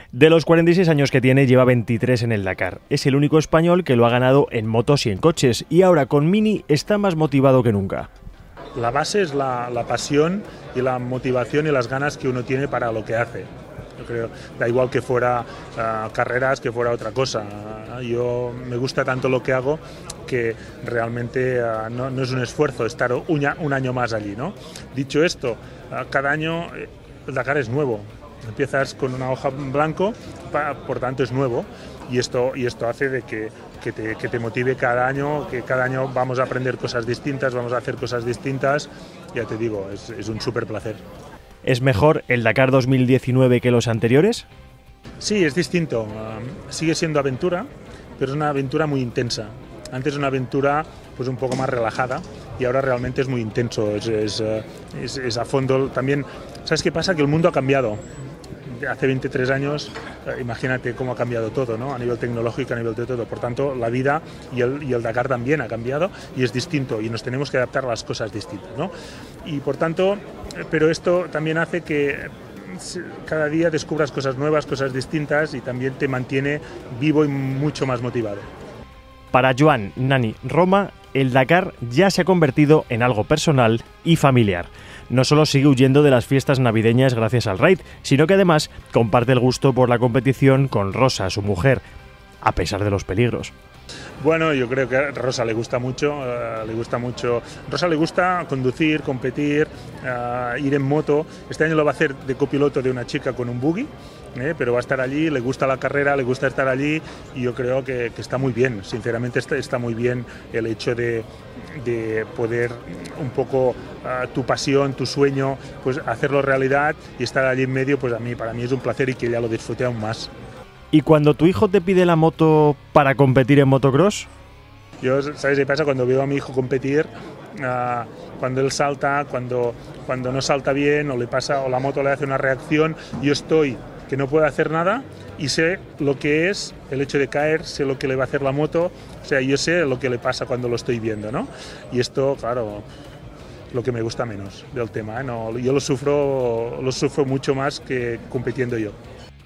De los 46 años que tiene, lleva 23 en el Dakar. Es el único español que lo ha ganado en motos y en coches, y ahora con Mini está más motivado que nunca. La base es la pasión y la motivación y las ganas que uno tiene para lo que hace. Yo creo, da igual que fuera carreras, que fuera otra cosa. Yo me gusta tanto lo que hago que realmente no es un esfuerzo estar un año más allí, ¿no? Dicho esto, cada año el Dakar es nuevo. Empiezas con una hoja en blanco, por tanto es nuevo, y esto hace de que te motive cada año, que cada año vamos a aprender cosas distintas, vamos a hacer cosas distintas. Ya te digo, es un súper placer. ¿Es mejor el Dakar 2019 que los anteriores? Sí, es distinto. Sigue siendo aventura, pero es una aventura muy intensa. Antes una aventura pues un poco más relajada y ahora realmente es muy intenso, es a fondo. También, ¿sabes qué pasa? Que el mundo ha cambiado. Hace 23 años, imagínate cómo ha cambiado todo, ¿no? A nivel tecnológico, a nivel de todo. Por tanto, la vida y el Dakar también ha cambiado y es distinto y nos tenemos que adaptar a las cosas distintas, ¿no? Y por tanto, pero esto también hace que cada día descubras cosas nuevas, cosas distintas y también te mantiene vivo y mucho más motivado. Para Joan Nani Roma, el Dakar ya se ha convertido en algo personal y familiar. No solo sigue huyendo de las fiestas navideñas gracias al raid, sino que además comparte el gusto por la competición con Rosa, su mujer, a pesar de los peligros. Bueno, yo creo que a Rosa le gusta mucho, Rosa le gusta conducir, competir, ir en moto. Este año lo va a hacer de copiloto de una chica con un buggy, pero va a estar allí, le gusta la carrera, le gusta estar allí y yo creo que está muy bien, sinceramente está muy bien el hecho de poder un poco tu pasión, tu sueño, pues hacerlo realidad y estar allí en medio, pues para mí es un placer y que ella lo disfrute aún más. ¿Y cuando tu hijo te pide la moto para competir en motocross? Yo, ¿sabes qué pasa? Cuando veo a mi hijo competir, cuando él salta, cuando no salta bien o le pasa o la moto le hace una reacción, yo estoy que no puedo hacer nada y sé lo que es el hecho de caer, sé lo que le va a hacer la moto, o sea, yo sé lo que le pasa cuando lo estoy viendo, ¿no? Y esto, claro, lo que me gusta menos del tema, ¿eh? No, yo lo sufro mucho más que compitiendo yo.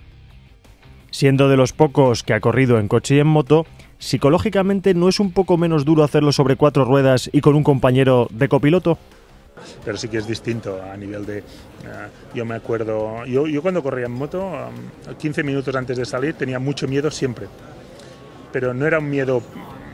Siendo de los pocos que ha corrido en coche y en moto, ¿psicológicamente no es un poco menos duro hacerlo sobre 4 ruedas y con un compañero de copiloto? Pero sí que es distinto a nivel de... yo me acuerdo... Yo cuando corría en moto, 15 minutos antes de salir, tenía mucho miedo siempre. Pero no era un miedo...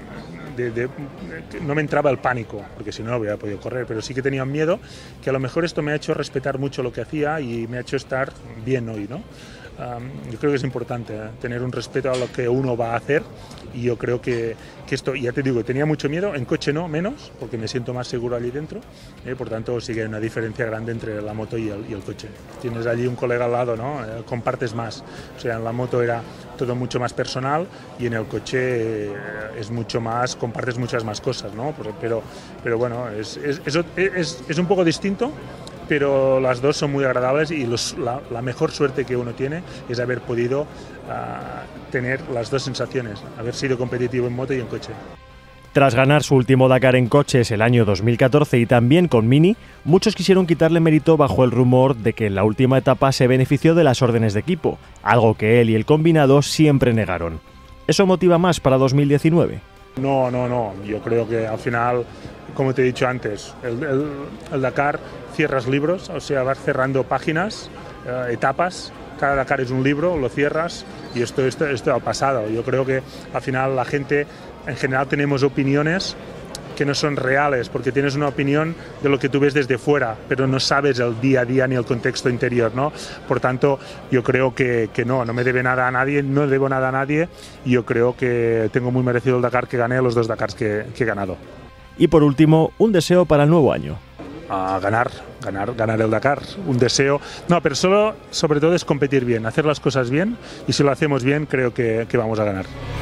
no me entraba el pánico, porque si no, no hubiera podido correr, pero sí que tenía miedo, que a lo mejor esto me ha hecho respetar mucho lo que hacía y me ha hecho estar bien hoy, ¿no? Yo creo que es importante tener un respeto a lo que uno va a hacer y yo creo que esto, ya te digo, tenía mucho miedo, en coche no, menos, porque me siento más seguro allí dentro, por tanto sí que hay una diferencia grande entre la moto y el coche. Tienes allí un colega al lado, ¿no? Compartes más, o sea, en la moto era todo mucho más personal y en el coche es mucho más, compartes muchas más cosas, ¿no? Pero bueno, es un poco distinto, pero las dos son muy agradables y la mejor suerte que uno tiene es haber podido tener las dos sensaciones, haber sido competitivo en moto y en coche. Tras ganar su último Dakar en coches el año 2014 y también con Mini, muchos quisieron quitarle mérito bajo el rumor de que en la última etapa se benefició de las órdenes de equipo, algo que él y el combinado siempre negaron. ¿Eso motiva más para 2019? No, yo creo que al final, como te he dicho antes, el Dakar cierras libros, o sea, vas cerrando páginas, etapas, cada Dakar es un libro, lo cierras y esto ha pasado. Yo creo que al final la gente, en general tenemos opiniones que no son reales, porque tienes una opinión de lo que tú ves desde fuera, pero no sabes el día a día ni el contexto interior, ¿no? Por tanto, yo creo que no me debe nada a nadie, no debo nada a nadie, y yo creo que tengo muy merecido el Dakar que gané, los 2 Dakars que he ganado. Y por último, un deseo para el nuevo año. Ganar el Dakar, un deseo. No, pero sobre todo es competir bien, hacer las cosas bien, y si lo hacemos bien creo que vamos a ganar.